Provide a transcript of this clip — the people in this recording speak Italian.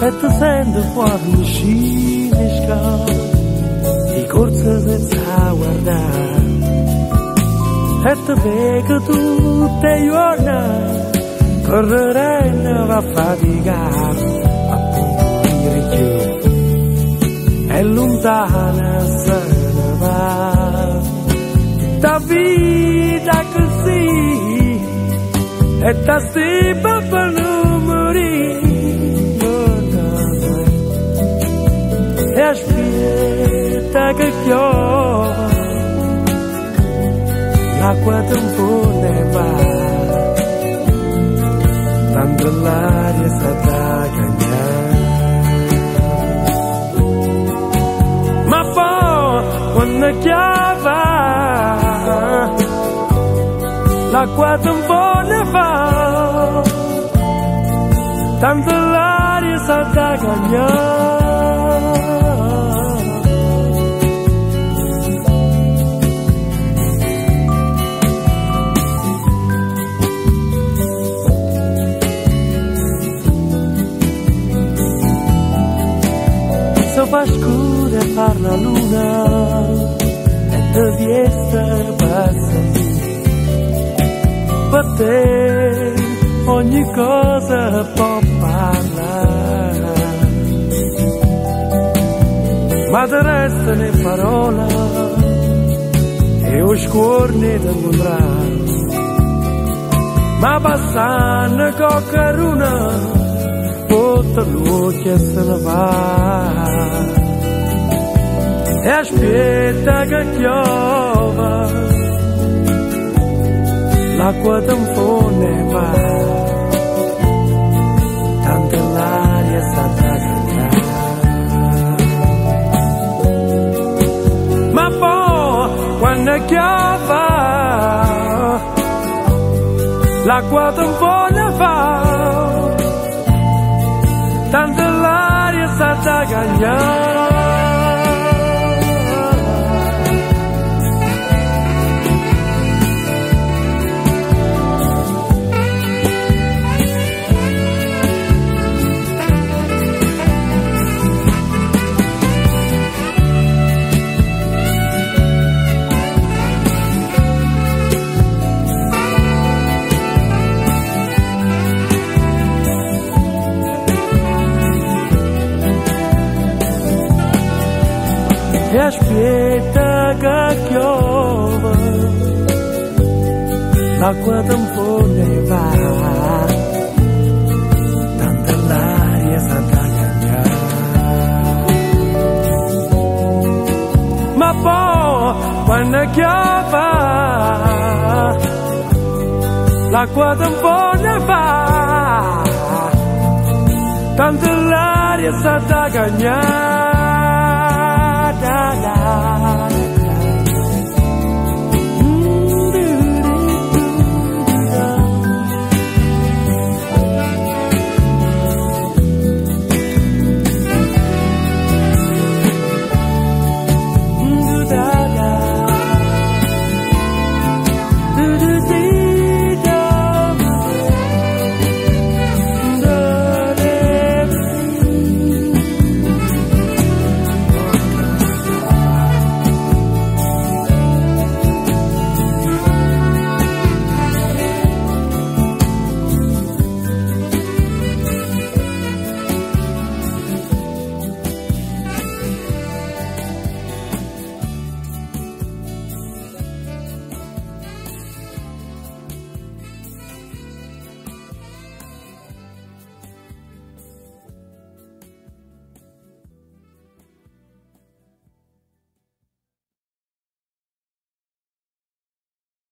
e ti sento fuori scimisca di corsa senza guardare e ti vedo tutte le giorni correre va a faticare appunto dire giù è lontana se ne va da vita così e da stipa per non morire e aspetta che piova l'acqua tempo ne va tanto l'aria sta da cagnare ma poi quando chiava l'acqua tempo ne va tanto l'aria sta da cagnare fa scura far la luna e te viesta passa per te ogni cosa può parlare ma te resta le parole e o scorne da incontrare ma passando coccaruna tutta luce se ne va e aspetta che piova l'acqua tempo ne va tanto l'aria sta da cantare ma poi quando piova l'acqua tempo ne va tanto l'aria sta da cagnare e aspetta che piova l'acqua tempo ne va tanto l'aria sta da cagnare ma poi quando piova l'acqua tempo ne va tanto l'aria sta da cagnare